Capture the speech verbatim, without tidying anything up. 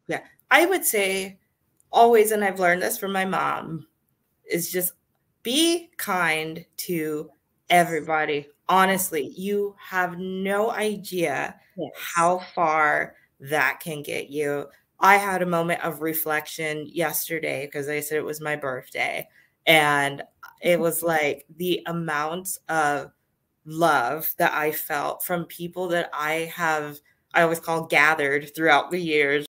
Yeah. I would say always, and I've learned this from my mom, is just be kind to everybody. Honestly, you have no idea Yes. how far that can get you. I had a moment of reflection yesterday because I said it was my birthday. And it was like the amount of love that I felt from people that I have, I always call gathered throughout the years